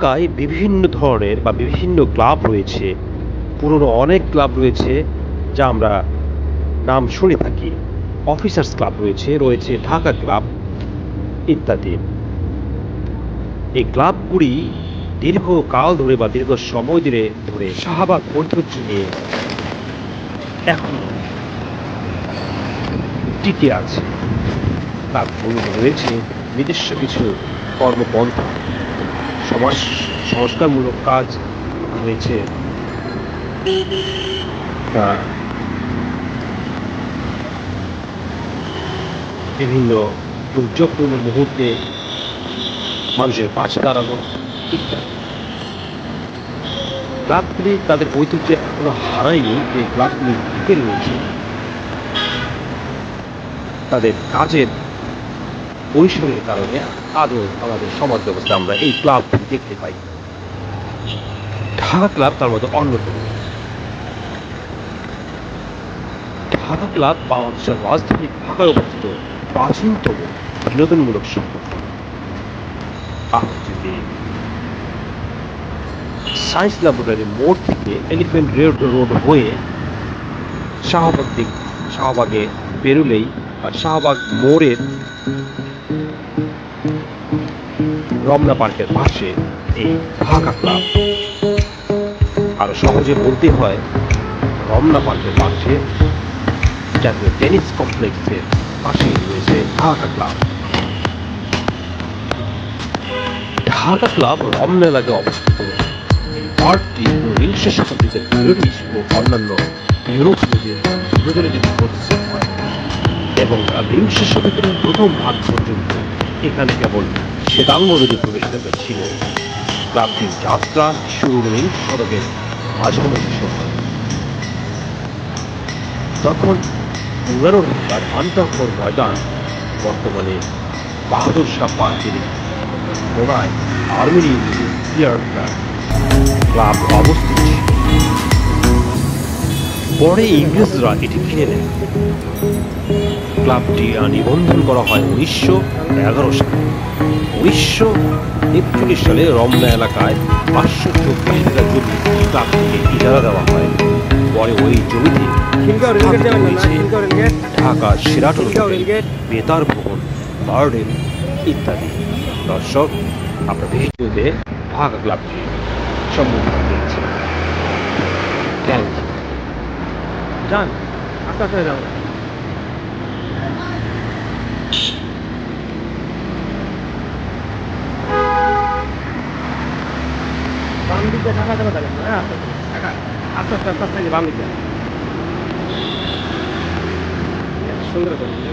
এলাকায় বিভিন্ন ধরনের বা বিভিন্ন ক্লাব রয়েছে, পুরনো অনেক ক্লাব রয়েছে যা আমরা নাম শুনে থাকি। অফিসার্স ক্লাব রয়েছে ঢাকা ক্লাব ইত্যাদি। এই ক্লাবগুলি দীর্ঘকাল ধরে বা দীর্ঘ সময় ধরে শাহবাগ ঐতিহ্য নিয়ে এখন টিকে আছে। ক্লাবগুলো রয়েছে নিজস্ব কিছু কর্মপন্থা, সমাজ সংস্কারমূলক কাজ রয়েছে, বিভিন্ন দুর্যোগপূর্ণ মুহূর্তে মানুষের পাশে দাঁড়ানো ইত্যাদি। ক্লাবগুলি তাদের ঐতিহ্য এখনো হারায়নি, যে ক্লাবগুলি টিকে রয়েছে তাদের কাজের পরিসরের কারণে আদৌ আমাদের সমাজ ব্যবস্থা আমরা এই ক্লাব দেখতে পাই। ঢাকা ক্লাব তার মধ্যে অন্যতম। ঢাকা ক্লাব বাংলাদেশের রাজধানী ঢাকায় অবস্থিত প্রাচীনতম বিনোদনমূলক সংগঠন। সায়েন্স ল্যাবরেটরি মোড় থেকে এলিফ্যান্ট রোড হয়ে শাহবাগে বেরোলেই বা শাহবাগ মোড়ের রমনা পার্কের পাশে এই ঢাকা ক্লাব। আরো সহজে বলতে হয়, রমনা পার্কের পাশে জাতীয় টেনিস কমপ্লেক্সের পাশেই রয়েছে ঢাকা ক্লাব। ঢাকা ক্লাব রমনা এলাকায় অবস্থিত। এই পার্কটি বিংশ শতাব্দীতে ব্রিটিশ ও অন্যান্য ইউরোপীয়দের বিনোদনের জন্য প্রতিষ্ঠিত হয় এবং বিংশ শতাব্দীর প্রথম ভাগ পর্যন্ত এখানে কেবল শ্বেতাঙ্গ নদী প্রবেশাধিকার ছিল। ক্লাবটির যাত্রা শুরু বিংশ শতকের মাঝামাঝি সময়। তখন 15 হেক্টর আন্তঃকর ময়দান বর্তমানে বাহাদুর শাহ পার্কের কোনায় আর্মেনি ক্লাব অবস্থিত। পরে ইংরেজরা এটি কিনে নেয়। ক্লাবটি নিবন্ধন করা হয় 1911 সালে। 1941 সালে রমনা এলাকায় 524 বিঘা জমি ক্লাবটিকে ইজারা দেওয়া হয়। পরে ওই জমিতে ঢাকা সেরাটন হোটেল, বেতার ভবন, গার্ডেন ইত্যাদি। দর্শক, আমরা ভিডিওতে ঢাকা ক্লাবটি সম্মুখীন পেয়েছি। Thank you. যান, আস্তে যাও। বাম দিকে ঢাকা যাওয়া যাবে না, আস্তে আস্তে বাম দিকে সুন্দর করে